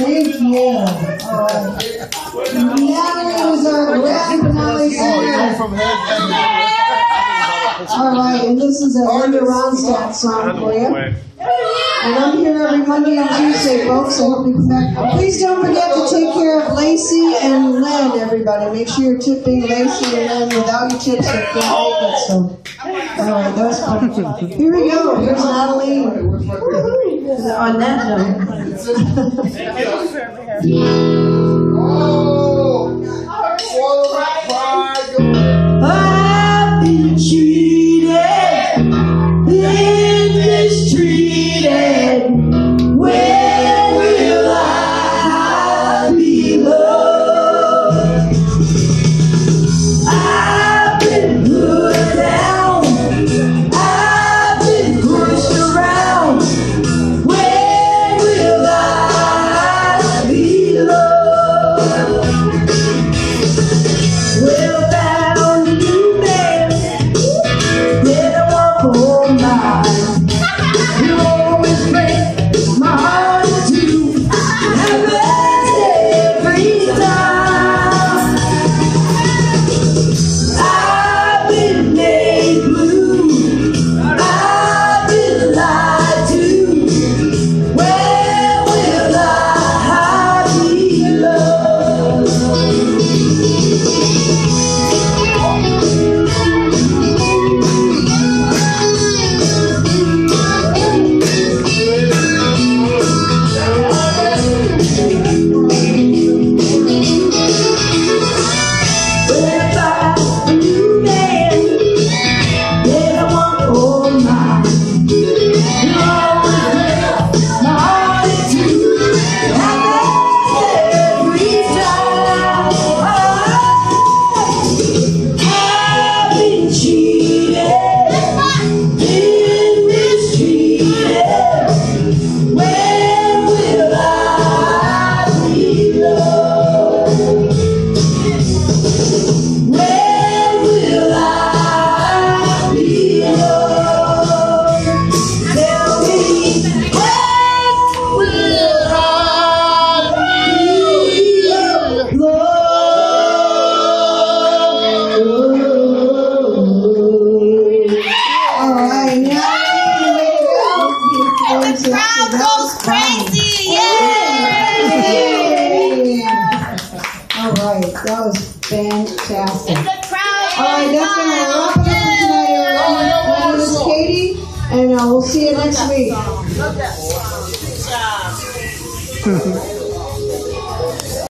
Thank you. All right. Natalie was our grand finale singer. All right, and this is a Linda Ronstadt song for you. And I'm here every Monday and Tuesday, folks. I hope you come back. Please don't forget to take care of Lacey and Len, everybody. Make sure you're tipping Lacey and Len. Without your tips, they can't make it. So, all right, that was fun. Here we go. Here's Nallyne. On that note. I've been cheated, been mistreated. When will I be loved? I've been put down, I've been pushed around. When will I be loved? Well, that only you man did I want for mine. You always break my heart in two, and that's every time. I've been made blue, I've been lied to. Where will I be loved? That was fantastic. All right, that's going to wrap it up for tonight. My name is Katie, and we'll see you next week.